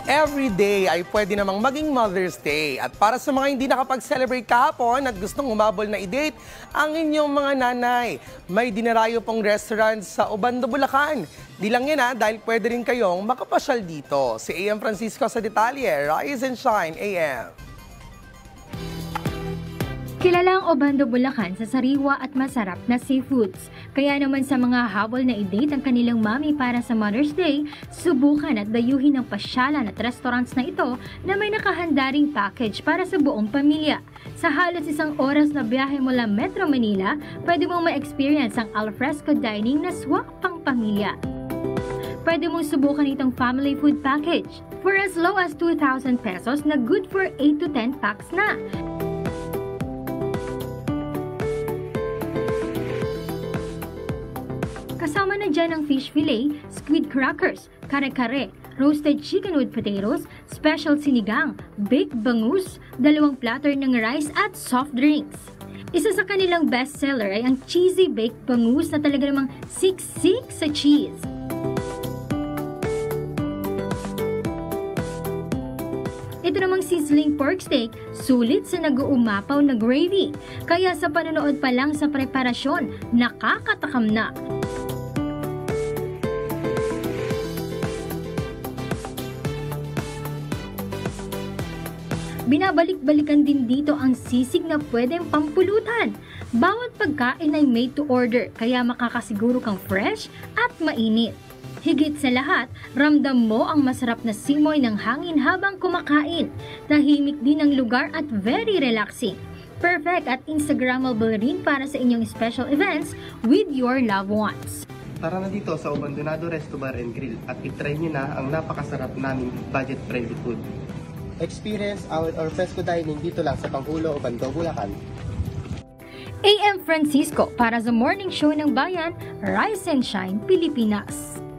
Every day ay pwede namang maging Mother's Day. At para sa mga hindi nakapag-celebrate kahapon at gustong umabol na i-date ang inyong mga nanay, may dinarayo pong restaurant sa Obando, Bulacan. Di lang yan dahil pwede rin kayong makapasyal dito. Si AM Francisco sa detalye. Rise and shine, AM. Kilala ang Obando, Bulacan sa sariwa at masarap na seafoods. Kaya naman sa mga habol na i-date ang kanilang mami para sa Mother's Day, subukan at dayuhin ang pasyalan at restaurants na ito na may nakahanda ring package para sa buong pamilya. Sa halos 1 oras na biyahe mula Metro Manila, pwede mong ma-experience ang alfresco dining na swak pang pamilya. Pwede mong subukan itong family food package for as low as 2,000 pesos na good for 8 to 10 packs na. Kasama na dyan ang fish fillet, squid crackers, kare-kare, roasted chicken with potatoes, special sinigang, baked bangus, 2 platter ng rice at soft drinks. Isa sa kanilang bestseller ay ang cheesy baked bangus na talaga namang siksik sa cheese. Ito namang sizzling pork steak, sulit sa nag-uumapaw na gravy. Kaya sa panonood pa lang sa preparasyon, nakakatakam na. Binabalik-balikan din dito ang sisig na pwedeng pampulutan. Bawat pagkain ay made to order, kaya makakasiguro kang fresh at mainit. Higit sa lahat, ramdam mo ang masarap na simoy ng hangin habang kumakain. Tahimik din ang lugar at very relaxing. Perfect at Instagrammable rin para sa inyong special events with your loved ones. Tara na dito sa Obandonado Resto Bar and Grill at itry nyo na ang napakasarap naming budget-friendly food. Experience our alfresco dining dito lang sa Panghulo, Obando, Bulacan. AM Francisco para sa Morning Show ng Bayan, Rise and Shine, Pilipinas.